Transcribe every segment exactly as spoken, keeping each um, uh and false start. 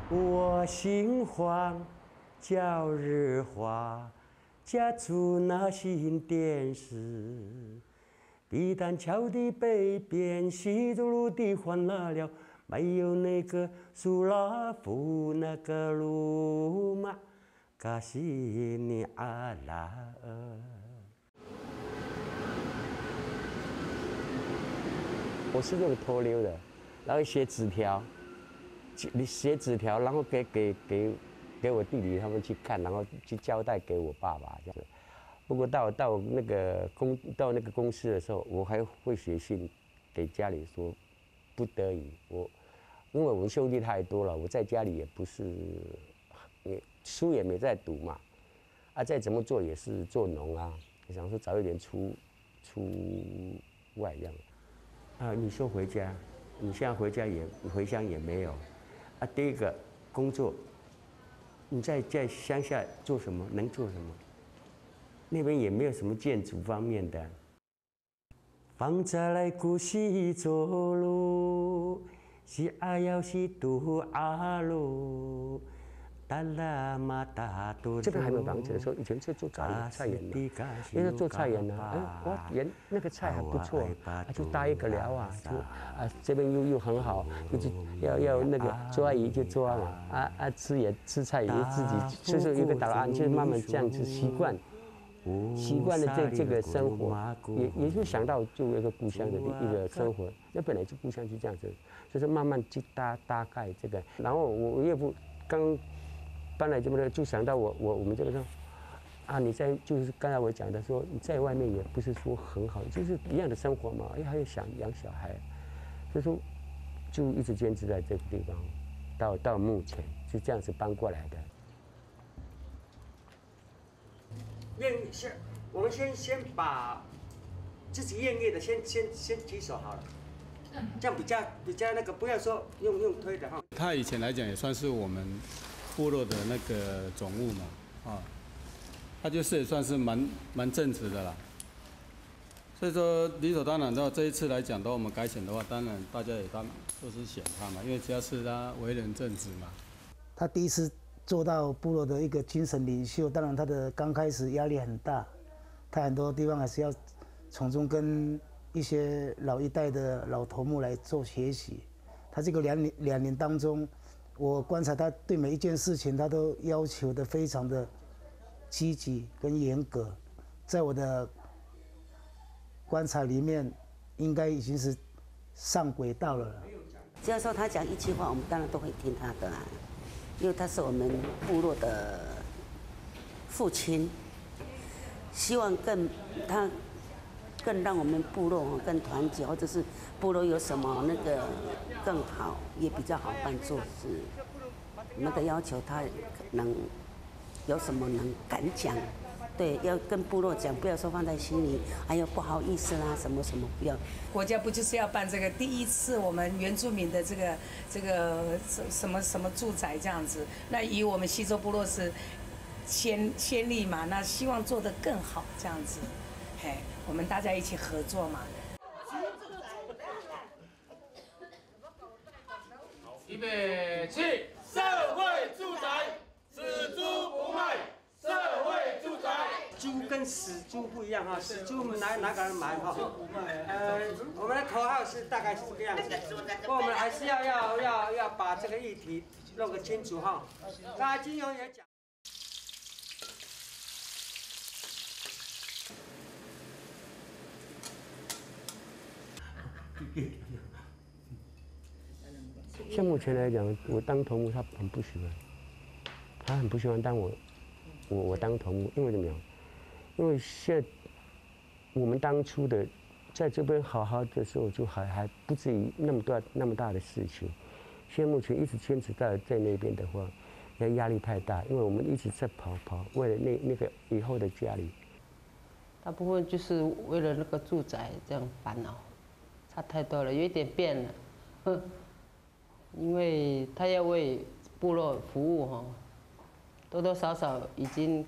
我姓黄，叫日华，家住那新店市。碧潭桥的北边，西周路的换了了，没有那个苏拉夫那个路嘛，嘎西尼阿拉尔。我是那个偷溜的，然后写纸条，你写纸条，然后给给给给我弟弟他们去看，然后去交代给我爸爸这样子。不过到到那个公到那个公司的时候，我还会写信给家里说，不得已我，因为我们兄弟太多了，我在家里也不是，也书也没在读嘛，啊再怎么做也是做农啊，我想说早一点出出外这样。啊，你说回家，你现在回家也回乡也没有，啊第一个工作，你在在乡下做什么？能做什么？那边也没有什么建筑方面的。放在来古西走路，是阿要是杜阿路，达拉马达多。这边还没有房子的时候，以前是做菜菜园的，因为做菜园呢，哎，哇，园那个菜还不错，啊，就搭一个寮啊，就啊这边又又很好，就是要要那个抓鱼就抓嘛，啊啊吃也吃菜也自己，就是一个导案，就慢慢这样子习惯。习惯了这这个生活，也也就想到就有一个故乡的一个生活，那本来就故乡就这样子，就是慢慢去搭大概这个。然后我我岳父刚搬来这边就想到我我我们这个说，啊你在就是刚才我讲的说你在外面也不是说很好，就是一样的生活嘛，哎还要想养小孩，所以说就一直坚持在这个地方，到到目前是这样子搬过来的。验先，我们先先把自己验业的先先先举手好了，这样比较比较那个，不要说用用推的哈。 他以前来讲也算是我们部落的那个总务嘛，啊，他就是也算是蛮蛮正直的啦。所以说理所当然的话，这一次来讲的话，我们改选的话，当然大家也当都是选他嘛，因为主要是他为人正直嘛。 他第一次做到部落的一个精神领袖，当然他的刚开始压力很大，他很多地方还是要从中跟一些老一代的老头目来做学习。他这个两年两年当中，我观察他对每一件事情，他都要求的非常的积极跟严格，在我的观察里面，应该已经是上轨道了。 只要说他讲一句话，我们当然都会听他的啊。因为他是我们部落的父亲，希望更他更让我们部落更团结，或者是部落有什么那个更好，也比较好办做事。我们的要求他能有什么能敢讲，对，要跟部落讲，不要说放在心里，哎呦不好意思啦，什么什么不要。 国家不就是要办这个第一次我们原住民的这个这个什么什么住宅这样子？那以我们西周部落是先先例嘛，那希望做得更好这样子，嘿，我们大家一起合作嘛。 预备起，社会住宅，死猪不卖。社会住宅， 猪跟死猪不一样哈，死猪我们哪哪个人买哈？呃，我们的口号是大概是这个样子，不过我们还是要要要要把这个议题弄个清楚哈。刚才金勇也讲。像目前来讲，我当头目他很不喜欢，他很不喜欢当我。我我当头目，因为怎么样？因为现在我们当初的在这边好好的时候，就还还不至于那么大那么大的事情。现在目前一直坚持在在那边的话，那压力太大，因为我们一直在跑跑，为了那那个以后的家里。 大部分就是为了那个住宅这样烦恼，差太多了，有一点变了，哼，因为他要为部落服务哈。多多少少已经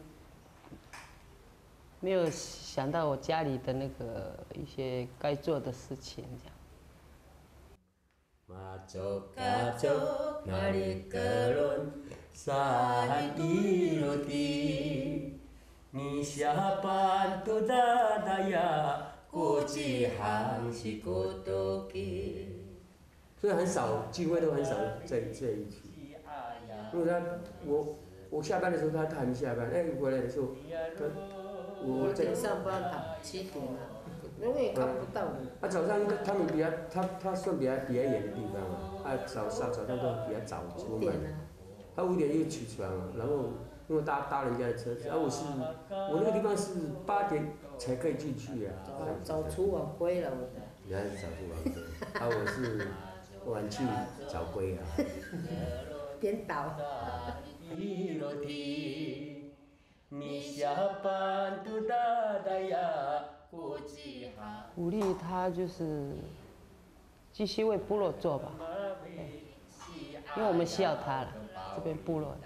没有想到我家里的那个一些该做的事情，这样。 走嘎走，哪里格伦山地落地，你下班都哒哒呀，国际航是国多给。所以很少聚会都很少在在一起。如果他我我下班的时候他他还没下班，哎回来的时候他我在上班啊，七点啊。永远看不到你。 啊，早上他们比较，他他算比较比较远的地方啊，啊早上早上都比较早出门，他五点又起床了，然后因为搭搭人家的车子，啊我是我那个地方是八点才可以进去啊。 早出晚归了，我的。 原来是早出晚归，啊我是晚去早归啊。 颠倒。你下班都哒哒呀。鼓励他就是继续为部落做吧，因为我们需要他了，这边部落。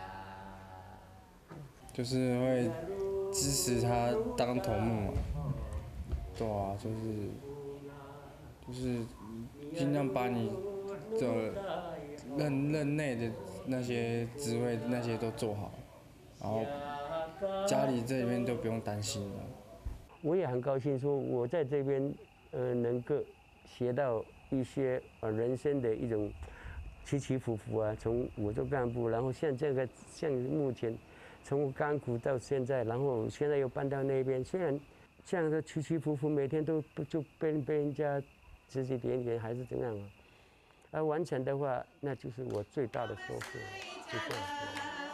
就是会支持他当头目嘛，对啊，就是就是尽量把你的任任内的那些职位那些都做好，然后家里这边都不用担心了。 我也很高兴，说我在这边，呃，能够学到一些呃人生的一种起起伏伏啊。从我做干部，然后像这个像目前，从甘苦到现在，然后现在又搬到那边，虽然这样的起起伏伏，每天都不就被被人家指指点点，还是怎样啊？而完成的话，那就是我最大的收获，就这样。